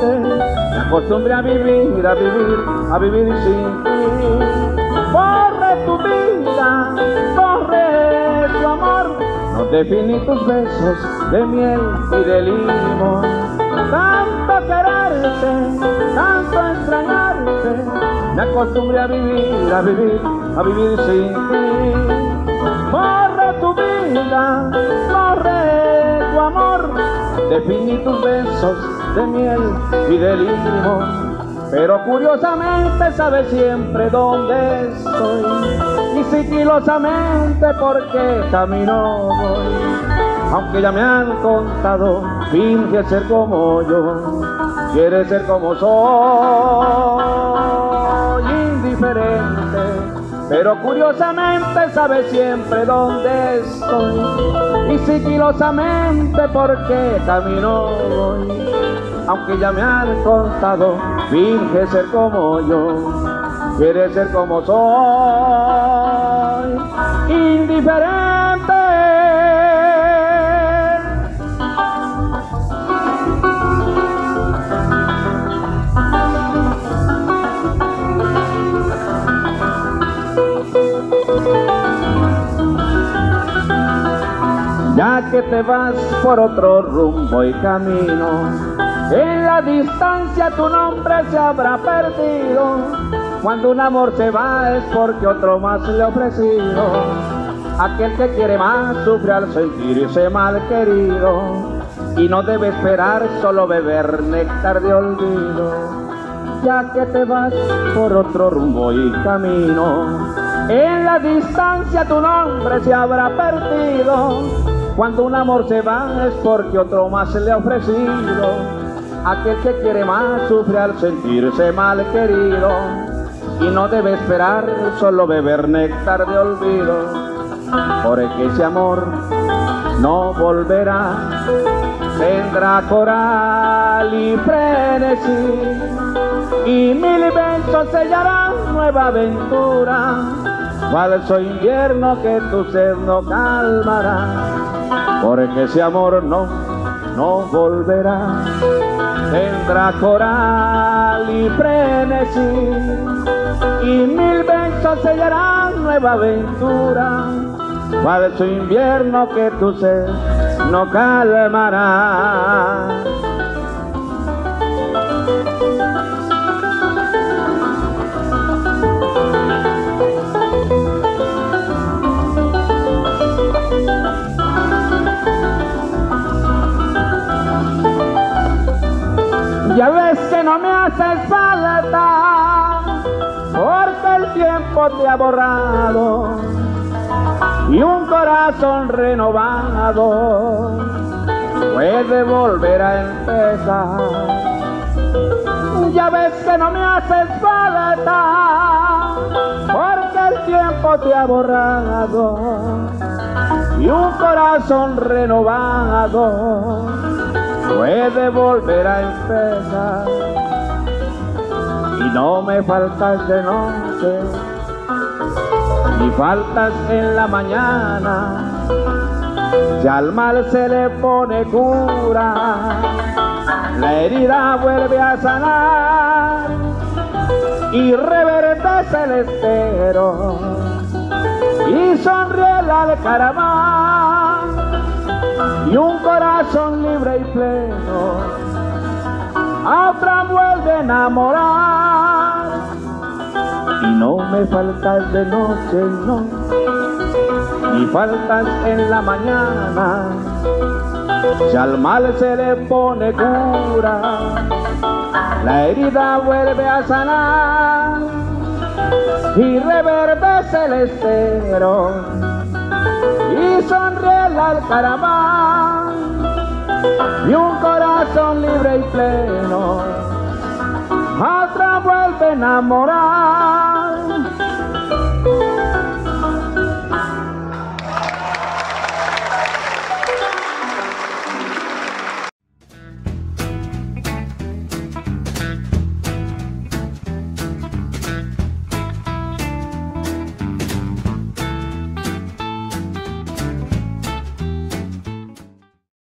me acostumbré a vivir, a vivir, a vivir sin ti. Corre tu vida, corre tu amor, no definí tus besos de miel y de limón. Tanto quererte, tanto extrañarte, me acostumbré a vivir, a vivir, a vivir sin ti. Corre tu vida, corre tu amor, definí tus besos de miel y de limón. Pero curiosamente sabes siempre dónde estoy y sigilosamente por qué camino voy. Aunque ya me han contado, finge ser como yo, quiere ser como soy, indiferente. Pero curiosamente sabes siempre dónde estoy y sigilosamente por qué camino voy. Aunque ya me han contado, finge ser como yo, quiere ser como soy, indiferente. Ya que te vas por otro rumbo y camino, en la distancia tu nombre se habrá perdido. Cuando un amor se va es porque otro más le ha ofrecido. Aquel que quiere más sufre al sentirse mal querido y no debe esperar solo beber néctar de olvido. Ya que te vas por otro rumbo y camino, en la distancia tu nombre se habrá perdido. Cuando un amor se va es porque otro más le ha ofrecido. Aquel que quiere más sufre al sentirse mal querido y no debe esperar solo beber néctar de olvido. Porque ese amor no volverá, tendrá coral y frenesí, y mil besos sellarán nueva aventura. Falso invierno que tu sed no calmará, porque ese amor no volverá. Tendrá coral y frenesí, y mil besos sellarán nueva aventura. Falso invierno que tu sed no calmará. Ya ves que no me haces falta, porque el tiempo te ha borrado y un corazón renovado puede volver a empezar. Ya ves que no me haces falta, porque el tiempo te ha borrado y un corazón renovado puede volver a empezar. Y no me faltas de noche, ni faltas en la mañana. Si al mal se le pone cura, la herida vuelve a sanar y reverdece el estero y sonríe el alcaraván. Y un corazón libre y pleno a otra vuelve a enamorar. Y no me faltas de noche, no, ni faltas en la mañana. Si al mal se le pone cura, la herida vuelve a sanar y reverdece el estero y sonríe el alcaraván. Y un corazón libre y pleno a otra vuelve a enamorar.